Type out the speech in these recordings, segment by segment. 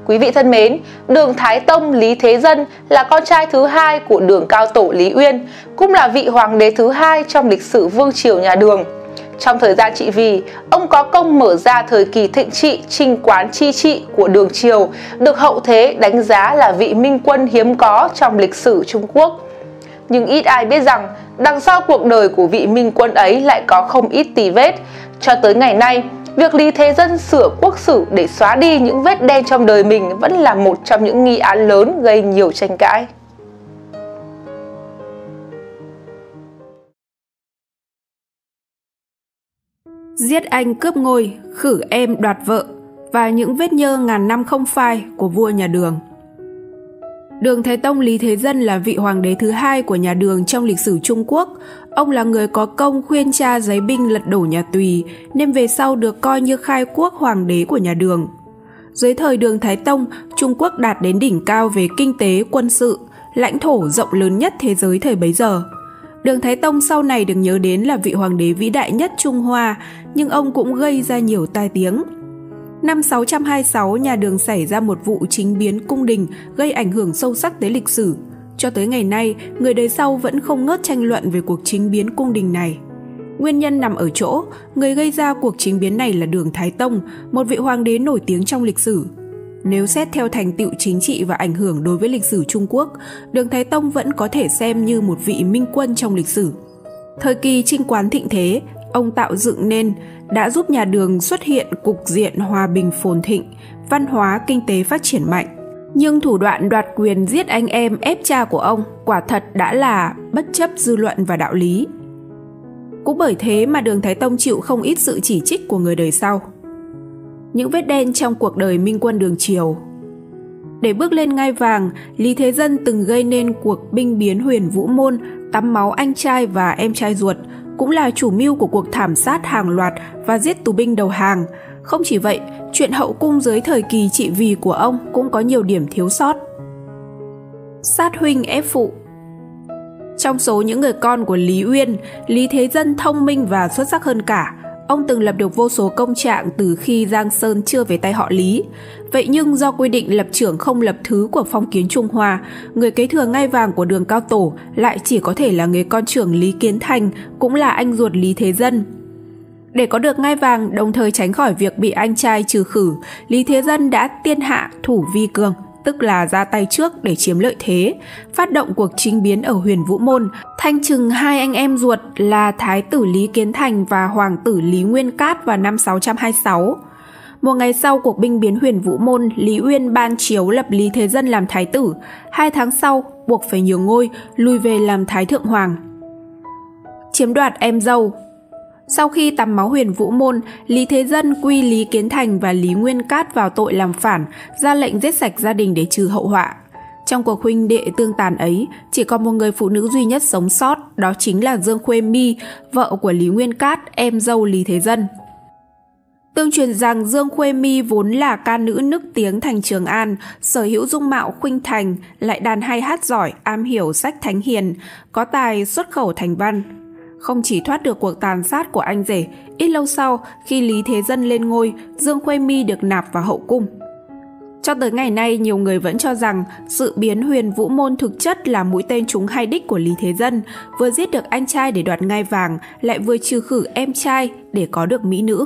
Quý vị thân mến, Đường Thái Tông Lý Thế Dân là con trai thứ hai của Đường Cao Tổ Lý Uyên, cũng là vị hoàng đế thứ hai trong lịch sử vương triều nhà Đường. Trong thời gian trị vì, ông có công mở ra thời kỳ thịnh trị, chinh quán chi trị của Đường triều, được hậu thế đánh giá là vị minh quân hiếm có trong lịch sử Trung Quốc. Nhưng ít ai biết rằng, đằng sau cuộc đời của vị minh quân ấy lại có không ít tì vết. Cho tới ngày nay, việc Lý Thế Dân sửa quốc sử để xóa đi những vết đen trong đời mình vẫn là một trong những nghi án lớn gây nhiều tranh cãi. Giết anh cướp ngôi, khử em đoạt vợ và những vết nhơ ngàn năm không phai của vua nhà Đường. Đường Thái Tông Lý Thế Dân là vị hoàng đế thứ hai của nhà Đường trong lịch sử Trung Quốc. Ông là người có công khuyên cha giấy binh lật đổ nhà Tùy, nên về sau được coi như khai quốc hoàng đế của nhà Đường. Dưới thời Đường Thái Tông, Trung Quốc đạt đến đỉnh cao về kinh tế, quân sự, lãnh thổ rộng lớn nhất thế giới thời bấy giờ. Đường Thái Tông sau này được nhớ đến là vị hoàng đế vĩ đại nhất Trung Hoa, nhưng ông cũng gây ra nhiều tai tiếng. Năm 626, nhà Đường xảy ra một vụ chính biến cung đình gây ảnh hưởng sâu sắc tới lịch sử. Cho tới ngày nay, người đời sau vẫn không ngớt tranh luận về cuộc chính biến cung đình này. Nguyên nhân nằm ở chỗ, người gây ra cuộc chính biến này là Đường Thái Tông, một vị hoàng đế nổi tiếng trong lịch sử. Nếu xét theo thành tựu chính trị và ảnh hưởng đối với lịch sử Trung Quốc, Đường Thái Tông vẫn có thể xem như một vị minh quân trong lịch sử. Thời kỳ chinh quán thịnh thế, ông tạo dựng nên đã giúp nhà Đường xuất hiện cục diện hòa bình phồn thịnh, văn hóa kinh tế phát triển mạnh. Nhưng thủ đoạn đoạt quyền giết anh em ép cha của ông quả thật đã là bất chấp dư luận và đạo lý. Cũng bởi thế mà Đường Thái Tông chịu không ít sự chỉ trích của người đời sau. Những vết đen trong cuộc đời minh quân Đường triều. Để bước lên ngai vàng, Lý Thế Dân từng gây nên cuộc binh biến Huyền Vũ Môn, tắm máu anh trai và em trai ruột, cũng là chủ mưu của cuộc thảm sát hàng loạt và giết tù binh đầu hàng. Không chỉ vậy, chuyện hậu cung dưới thời kỳ trị vì của ông cũng có nhiều điểm thiếu sót. Sát huynh ép phụ. Trong số những người con của Lý Uyên, Lý Thế Dân thông minh và xuất sắc hơn cả. Ông từng lập được vô số công trạng từ khi Giang Sơn chưa về tay họ Lý. Vậy nhưng do quy định lập trưởng không lập thứ của phong kiến Trung Hoa, người kế thừa ngai vàng của Đường Cao Tổ lại chỉ có thể là người con trưởng Lý Kiến Thành, cũng là anh ruột Lý Thế Dân. Để có được ngai vàng, đồng thời tránh khỏi việc bị anh trai trừ khử, Lý Thế Dân đã tiên hạ thủ vi cường, tức là ra tay trước để chiếm lợi thế, phát động cuộc chính biến ở Huyền Vũ Môn, thanh trừng hai anh em ruột là Thái tử Lý Kiến Thành và Hoàng tử Lý Nguyên Cát vào năm 626. Một ngày sau cuộc binh biến Huyền Vũ Môn, Lý Uyên ban chiếu lập Lý Thế Dân làm thái tử. 2 tháng sau, buộc phải nhường ngôi, lùi về làm thái thượng hoàng. Chiếm đoạt em dâu. Sau khi tắm máu Huyền Vũ Môn, Lý Thế Dân quy Lý Kiến Thành và Lý Nguyên Cát vào tội làm phản, ra lệnh giết sạch gia đình để trừ hậu họa. Trong cuộc huynh đệ tương tàn ấy, chỉ còn một người phụ nữ duy nhất sống sót, đó chính là Dương Khuê My, vợ của Lý Nguyên Cát, em dâu Lý Thế Dân. Tương truyền rằng Dương Khuê My vốn là ca nữ nức tiếng thành Trường An, sở hữu dung mạo khuynh thành, lại đàn hay hát giỏi, am hiểu sách thánh hiền, có tài xuất khẩu thành văn. Không chỉ thoát được cuộc tàn sát của anh rể, ít lâu sau, khi Lý Thế Dân lên ngôi, Dương Khuê My được nạp vào hậu cung. Cho tới ngày nay, nhiều người vẫn cho rằng sự biến Huyền Vũ Môn thực chất là mũi tên trúng hai đích của Lý Thế Dân, vừa giết được anh trai để đoạt ngai vàng, lại vừa trừ khử em trai để có được mỹ nữ.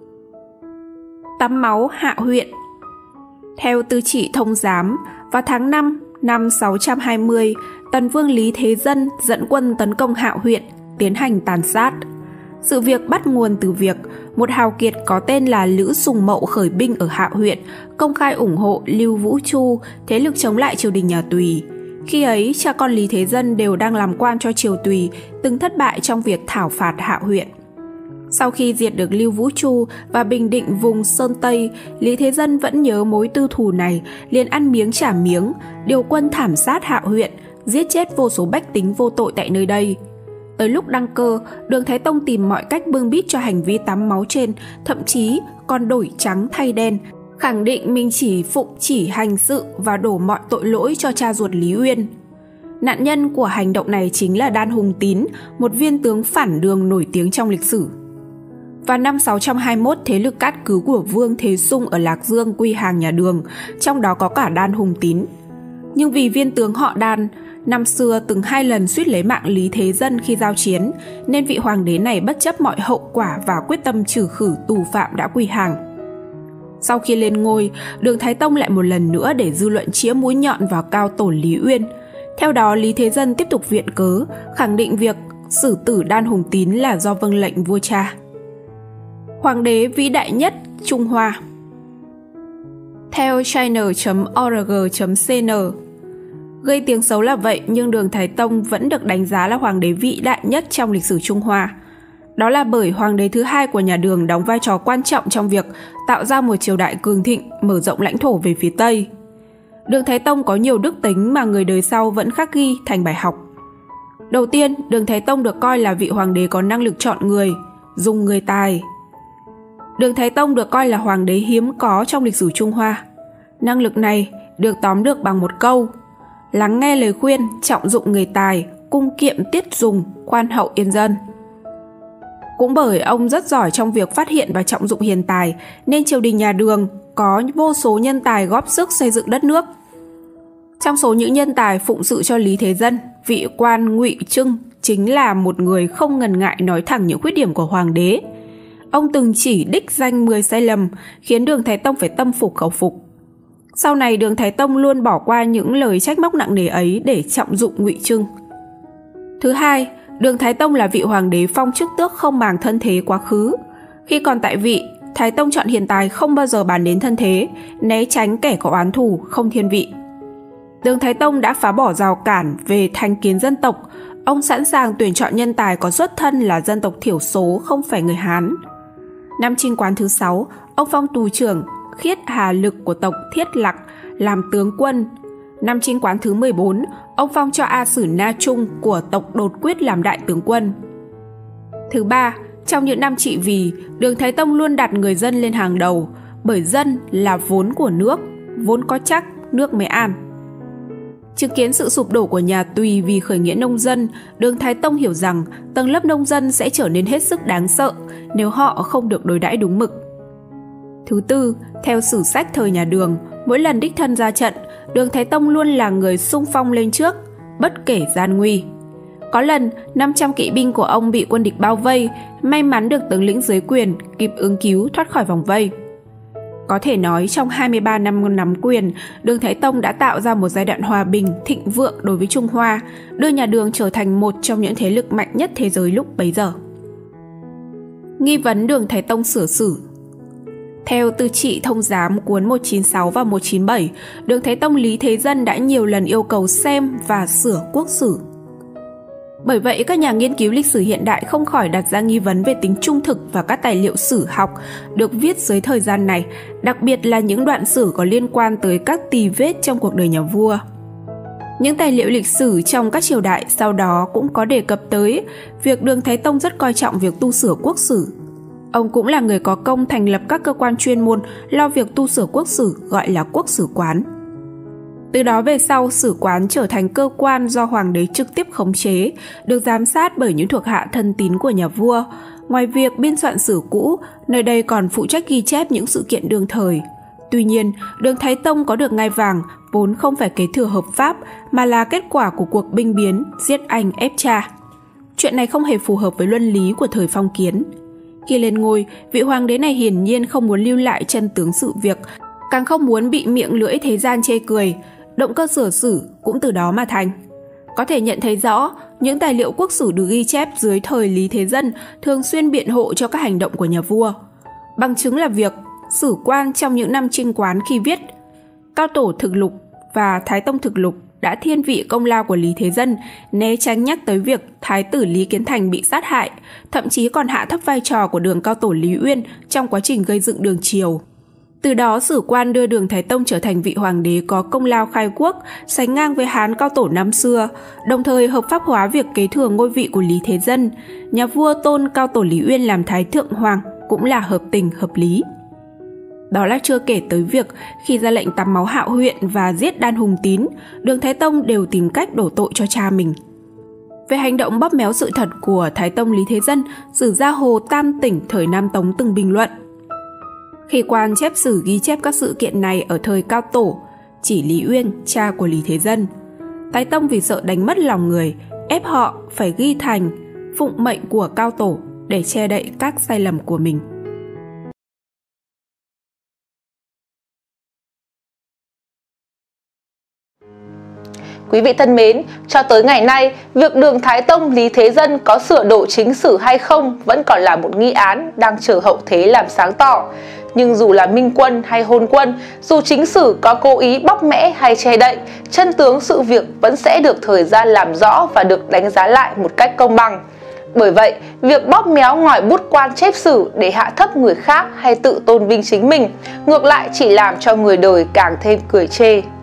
Tắm máu Hạ huyện. Theo Tư Trị Thông Giám, vào tháng 5 năm 620, Tần Vương Lý Thế Dân dẫn quân tấn công Hạ huyện, tiến hành tàn sát. Sự việc bắt nguồn từ việc một hào kiệt có tên là Lữ Sùng Mậu khởi binh ở Hạ huyện, công khai ủng hộ Lưu Vũ Chu, thế lực chống lại triều đình nhà Tùy. Khi ấy, cha con Lý Thế Dân đều đang làm quan cho triều Tùy, từng thất bại trong việc thảo phạt Hạ huyện. Sau khi diệt được Lưu Vũ Chu và bình định vùng Sơn Tây, Lý Thế Dân vẫn nhớ mối tư thù này, liền ăn miếng trả miếng, điều quân thảm sát Hạ huyện, giết chết vô số bách tính vô tội tại nơi đây. Tới lúc đăng cơ, Đường Thái Tông tìm mọi cách bưng bít cho hành vi tắm máu trên, thậm chí còn đổi trắng thay đen, khẳng định mình chỉ phụng chỉ hành sự và đổ mọi tội lỗi cho cha ruột Lý Uyên. Nạn nhân của hành động này chính là Đan Hùng Tín, một viên tướng phản Đường nổi tiếng trong lịch sử. Vào năm 621, thế lực cát cứ của Vương Thế Sung ở Lạc Dương quy hàng nhà Đường, trong đó có cả Đan Hùng Tín. Nhưng vì viên tướng họ Đan năm xưa từng 2 lần suýt lấy mạng Lý Thế Dân khi giao chiến, nên vị hoàng đế này bất chấp mọi hậu quả và quyết tâm trừ khử tù phạm đã quy hàng. Sau khi lên ngôi, Đường Thái Tông lại một lần nữa để dư luận chĩa mũi nhọn vào cao tổ Lý Uyên. Theo đó, Lý Thế Dân tiếp tục viện cớ, khẳng định việc xử tử Đan Hùng Tín là do vâng lệnh vua cha. Hoàng đế vĩ đại nhất Trung Hoa. Theo china.org.cn, gây tiếng xấu là vậy nhưng Đường Thái Tông vẫn được đánh giá là hoàng đế vĩ đại nhất trong lịch sử Trung Hoa. Đó là bởi hoàng đế thứ 2 của nhà Đường đóng vai trò quan trọng trong việc tạo ra một triều đại cường thịnh, mở rộng lãnh thổ về phía Tây. Đường Thái Tông có nhiều đức tính mà người đời sau vẫn khắc ghi thành bài học. Đầu tiên, Đường Thái Tông được coi là vị hoàng đế có năng lực chọn người, dùng người tài. Đường Thái Tông được coi là hoàng đế hiếm có trong lịch sử Trung Hoa. Năng lực này được tóm được bằng một câu: lắng nghe lời khuyên, trọng dụng người tài, cung kiệm tiết dùng, khoan hậu yên dân. Cũng bởi ông rất giỏi trong việc phát hiện và trọng dụng hiền tài, nên triều đình nhà Đường có vô số nhân tài góp sức xây dựng đất nước. Trong số những nhân tài phụng sự cho Lý Thế Dân, vị quan Ngụy Trưng chính là một người không ngần ngại nói thẳng những khuyết điểm của hoàng đế. Ông từng chỉ đích danh 10 sai lầm, khiến Đường Thái Tông phải tâm phục khẩu phục. Sau này Đường Thái Tông luôn bỏ qua những lời trách móc nặng nề ấy để trọng dụng Ngụy Trưng. Thứ hai, Đường Thái Tông là vị hoàng đế phong chức tước không màng thân thế quá khứ. Khi còn tại vị, Thái Tông chọn hiền tài không bao giờ bàn đến thân thế, né tránh kẻ có oán thù, không thiên vị. Đường Thái Tông đã phá bỏ rào cản về thành kiến dân tộc. Ông sẵn sàng tuyển chọn nhân tài có xuất thân là dân tộc thiểu số, không phải người Hán. Năm Trinh Quán thứ 6, ông phong tù trưởng Khiết Hà Lực của tộc Thiết Lặc làm tướng quân. Năm Trinh Quán thứ 14, ông phong cho A Sử Na Trung của tộc Đột Quyết làm đại tướng quân. Thứ ba, trong những năm trị vì, Đường Thái Tông luôn đặt người dân lên hàng đầu, bởi dân là vốn của nước, vốn có chắc, nước mới an. Chứng kiến sự sụp đổ của nhà Tùy vì khởi nghĩa nông dân, Đường Thái Tông hiểu rằng tầng lớp nông dân sẽ trở nên hết sức đáng sợ nếu họ không được đối đãi đúng mực. Thứ tư, theo sử sách thời nhà Đường, mỗi lần đích thân ra trận, Đường Thái Tông luôn là người xung phong lên trước, bất kể gian nguy. Có lần, 500 kỵ binh của ông bị quân địch bao vây, may mắn được tướng lĩnh dưới quyền kịp ứng cứu thoát khỏi vòng vây. Có thể nói trong 23 năm nắm quyền, Đường Thái Tông đã tạo ra một giai đoạn hòa bình, thịnh vượng đối với Trung Hoa, đưa nhà Đường trở thành một trong những thế lực mạnh nhất thế giới lúc bấy giờ. Nghi vấn Đường Thái Tông sửa sử. Theo Tư Trị Thông Giám cuốn 196 và 197, Đường Thái Tông Lý Thế Dân đã nhiều lần yêu cầu xem và sửa quốc sử. Bởi vậy, các nhà nghiên cứu lịch sử hiện đại không khỏi đặt ra nghi vấn về tính trung thực và các tài liệu sử học được viết dưới thời gian này, đặc biệt là những đoạn sử có liên quan tới các tì vết trong cuộc đời nhà vua. Những tài liệu lịch sử trong các triều đại sau đó cũng có đề cập tới việc Đường Thái Tông rất coi trọng việc tu sửa quốc sử. Ông cũng là người có công thành lập các cơ quan chuyên môn lo việc tu sửa quốc sử, gọi là quốc sử quán. Từ đó về sau, sử quán trở thành cơ quan do hoàng đế trực tiếp khống chế, được giám sát bởi những thuộc hạ thân tín của nhà vua. Ngoài việc biên soạn sử cũ, nơi đây còn phụ trách ghi chép những sự kiện đương thời. Tuy nhiên, Đường Thái Tông có được ngai vàng vốn không phải kế thừa hợp pháp mà là kết quả của cuộc binh biến, giết anh ép cha. Chuyện này không hề phù hợp với luân lý của thời phong kiến. Khi lên ngôi, vị hoàng đế này hiển nhiên không muốn lưu lại chân tướng sự việc, càng không muốn bị miệng lưỡi thế gian chê cười. Động cơ sửa sử cũng từ đó mà thành. Có thể nhận thấy rõ, những tài liệu quốc sử được ghi chép dưới thời Lý Thế Dân thường xuyên biện hộ cho các hành động của nhà vua. Bằng chứng là việc sử quan trong những năm Trinh Quán khi viết Cao Tổ Thực Lục và Thái Tông Thực Lục đã thiên vị công lao của Lý Thế Dân, né tránh nhắc tới việc Thái tử Lý Kiến Thành bị sát hại, thậm chí còn hạ thấp vai trò của Đường Cao Tổ Lý Uyên trong quá trình gây dựng Đường Triều. Từ đó, sử quan đưa Đường Thái Tông trở thành vị hoàng đế có công lao khai quốc, sánh ngang với Hán Cao Tổ năm xưa, đồng thời hợp pháp hóa việc kế thừa ngôi vị của Lý Thế Dân. Nhà vua tôn Cao Tổ Lý Uyên làm Thái Thượng Hoàng cũng là hợp tình, hợp lý. Đó là chưa kể tới việc khi ra lệnh tắm máu Hạo Huyện và giết Đan Hùng Tín, Đường Thái Tông đều tìm cách đổ tội cho cha mình. về hành động bóp méo sự thật của Thái Tông Lý Thế Dân, sử gia Hồ Tam Tỉnh thời Nam Tống từng bình luận. Khi quan chép sử ghi chép các sự kiện này ở thời Cao Tổ, chỉ Lý Uyên, cha của Lý Thế Dân, Thái Tông vì sợ đánh mất lòng người, ép họ phải ghi thành, phụng mệnh của Cao Tổ để che đậy các sai lầm của mình. Quý vị thân mến, cho tới ngày nay, việc Đường Thái Tông Lý Thế Dân có sửa đổi chính sử hay không vẫn còn là một nghi án đang chờ hậu thế làm sáng tỏ. Nhưng dù là minh quân hay hôn quân, dù chính sử có cố ý bóc mẽ hay che đậy, chân tướng sự việc vẫn sẽ được thời gian làm rõ và được đánh giá lại một cách công bằng. Bởi vậy, việc bóp méo ngòi bút quan chép sử để hạ thấp người khác hay tự tôn vinh chính mình, ngược lại chỉ làm cho người đời càng thêm cười chê.